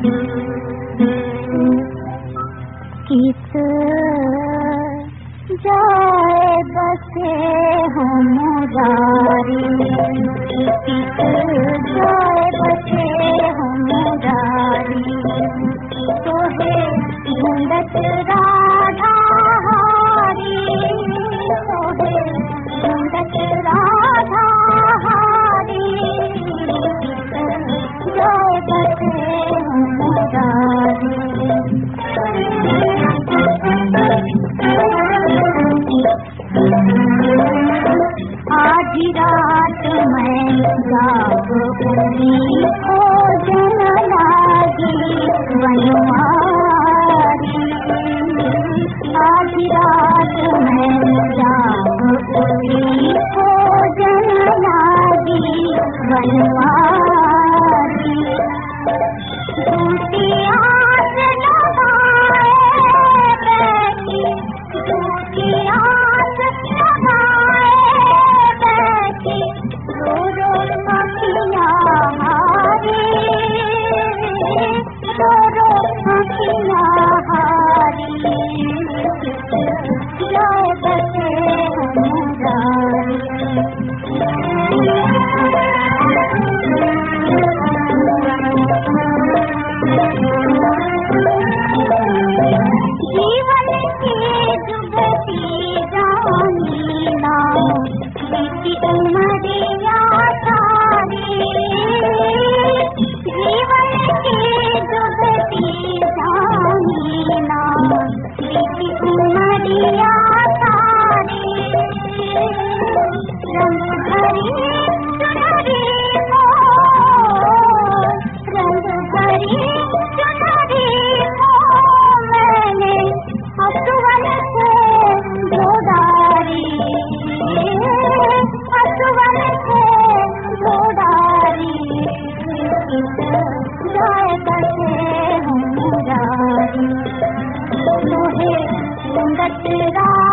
किस जाए बसे हो मुरारी, किस जाए बसे हो मुरारी, तो है ढूंढत राधा हारी, तो है ढूंढत राधा हारी, जाए बसे हो मुरारी। आधी रात मैं जाग उठी, खोजन लागी वनवारी, आधी रात मैं जाग उठी, खोजन लागी वनवारी, झूठी आस लगाए बैठी, झूठी आस लगाए बैठी, रो रो अखियाँ हारी, रो रो अखियाँ हारी, जाए बसे मुरारी। जीवन की जुगती जानी ना, बीती उमरिया सारी, जीवन की जुगती जानी ना, बीती उमरिया सारी, रंग भरी चुनरी को, रंग भरी चुनरी को मैंने असुवन से जोड़ारी, असुवन से जोड़ारी, जाए बसे हो मुरारी, मोहे ढूंढत